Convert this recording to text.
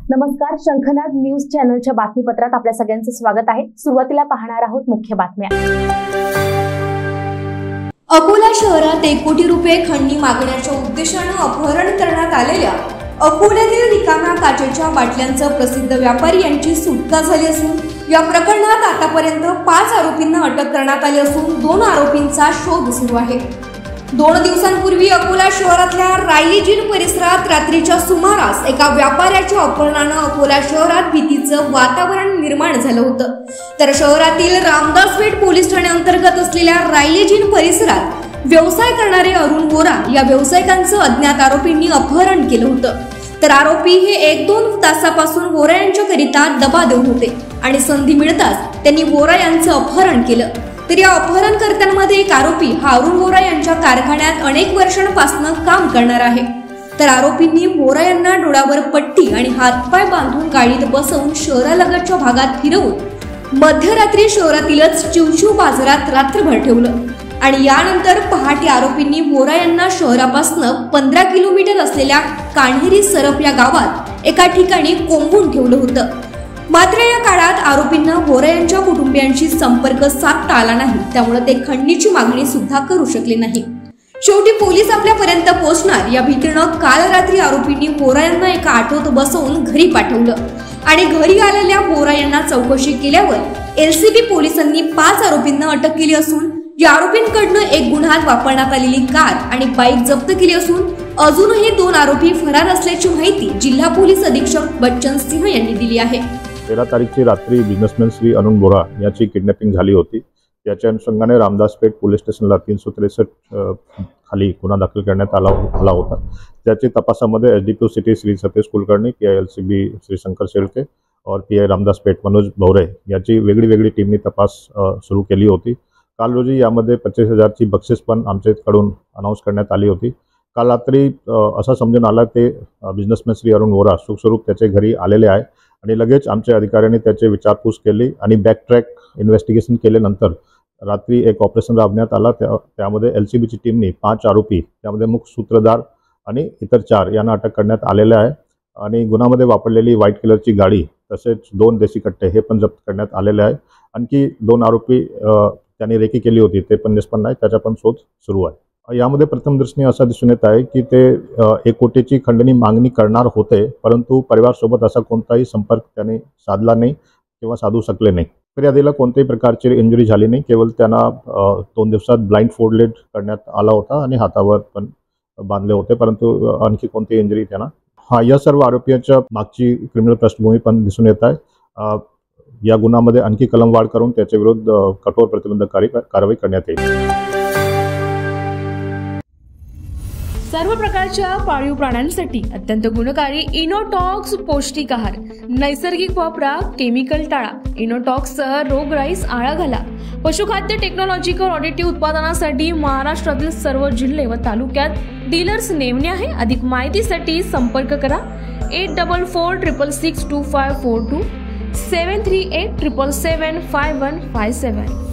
नमस्कार, शंखनाद न्यूज चॅनलच्या बातमीपत्रात आपल्या सगळ्यांचं स्वागत आहे। सुरुवातीला पाहणार आहोत मुख्य बातम्या। अकोला शहरात 1 कोटी रुपये खंडणी मागण्याच्या उद्देशाने अपहरण करण्यात आलेल्या अकोल्यातील रिकाम्या काचेच्या बाटल्यांचा प्रसिद्ध व्यापारी यांची सुटका झाली असून या प्रकरणात आतापर्यंत 5 आरोपींना अटक करण्यात आली असून 2 आरोपींचा शोध सुरू आहे। 2 दिवसांपूर्वी अकोला शहरातल्या रायली जीन परिसरात रात्रीच्या सुमारास एका व्यापाऱ्याच्या अपहरणाने अकोला शहरात भीतीचं वातावरण निर्माण झालं होतं। तर शहरातील रामदास पेठ पोलीस ठाणे अंतर्गत असलेल्या रायली जीन परिसरात व्यवसाय करणारे अरुण वोरा या व्यावसायिकांचं अज्ञात आरोपींनी अपहरण केलं होतं। तर आरोपी हे 1-2 तासापासून वोरा यांच्याकरिता दबा देऊन होते आणि संधी मिळताच त्यांनी वोरा यांचं अपहरण केलं। तर या अपहरणकर्त्यांमध्ये एक आरोपी हा अरुण वोरा यांच्या कारखान्यात अनेक वर्षांपासून काम करणार आहे। तर आरोपींनी वोरा यांना डोळ्यावर पट्टी आणि हातपाय बांधून गाडीत बसवून शहरालगतच्या भागात फिरवून मध्यरात्री शहरातीलच चिवचिव बाजारात रात्रभर ठेवलं आणि यानंतर पहाटे आरोपींनी वोरा यांना शहरापासून 15 किलोमीटर असलेल्या कान्हेरी सरप या गावात एका ठिकाणी कोंबून ठेवलं होतं। मात्र या काळात आरोपींना वोरा यांच्या कुटुंबियांशी संपर्क साधता आला नाही, त्यामुळे ते खंडणीची मागणी सुद्धा करू शकले नाही। शेवटी पोलीस आपल्यापर्यंत पोहोचणार या भीतीनं काल रात्री आरोपींनी वोरा यांना एका ऑटोत बसवून घरी पाठवलं आणि घरी आलेल्या वोरा यांना चौकशी केल्यावर एलसीबी पोलिसांनी 5 आरोपींना अटक केली असून या आरोपींकडून एक गुन्ह्यात वापरण्यात आलेली कार आणि बाईक जप्त केली असून अजूनही 2 आरोपी फरार असल्याची माहिती जिल्हा पोलीस अधीक्षक बच्चन सिंह यांनी दिली आहे। 13 तारीखची रात्री बिझनेसमॅन श्री अरुण वोरा याची किडनॅपिंग झाली होती। त्याच्या अनुषंगाने रामदास पेठ पोलीस स्टेशनला 363 खाली गुन्हा दाखल करण्यात आला होता। त्याची तपासामध्ये SDPO city Shri Satish Kulkarni, PI LCB Shri Shankar Shelke और पीआय रामदास पेठ मनोज भवरे याची वेगळी टीमनी तपास सुरू केली होती। काल रोजी यामध्ये 25,000ची बक्षीस पण आमच्याकडून अनाउन्स करण्यात आली होती। काल रात्री असं समजून आलं ते बिझनेसमॅन श्री अरुण वोरा सुखस्वरूप त्याच्या घरी आलेले आहे आणि लगेच आमच्या अधिकाऱ्यांनी त्याची विचारपूस केली आणि बॅकट्रॅक इन्व्हेस्टिगेशन केल्यानंतर रात्री एक ऑपरेशन राबवण्यात आला। त्यामध्ये एलसीबीची टीमनी 5 आरोपी, त्यामध्ये मुख्य सूत्रधार आणि इतर 4 यांना अटक करण्यात आलेले आहे आणि गुन्ह्यामध्ये वापरलेली व्हाईट कलरची गाडी तसेच 2 देशी कट्टे हे पण जप्त करण्यात आलेले आहे। आणखी 2 आरोपी त्यांनी रेकी केली होती ते पण निष्पन्न आहे, त्याचा पण शोध सुरू आहे। यामध्ये प्रथम दृष्टीने असं दिसून येत आहे की ते 1 कोटीची खंडणी मागणी करणार होते, परंतु परिवारासोबत असा कोणताही संपर्क त्यांनी साधला नाही किंवा साधू शकले नाही। फिर्यादीला कोणत्याही प्रकारची इंजुरी झाली नाही, केवळ त्यांना 2 दिवसात ब्लाइंड फोल्डेड करण्यात आला होता आणि हातावर पण बांधले होते, परंतु आणखी कोणतीही इंजुरी त्यांना या सर्व आरोपींच्या मागची क्रिमिनल पृष्ठभूमी पण दिसून येत आहे। या गुन्ह्यामध्ये आणखी कलमवाढ करून त्याच्या विरुद्ध कठोर प्रतिबंधकारी कारवाई करण्यात येईल। सर्व प्रकारच्या पाळीव प्राण्यांसाठी अत्यंत गुणकारी इनोटॉक्स पौष्टिक आहार, नैसर्गिक वापरा, केमिकल टाळा। इनोटॉक्ससह रोगराईस आळा घाला। पशुखाद्य टेक्नॉलॉजिकल ऑडिटिव्ह उत्पादनासाठी महाराष्ट्रातील सर्व जिल्हे व तालुक्यात डीलर्स नेमणे आहे। अधिक माहितीसाठी संपर्क करा 8446625542 738777557।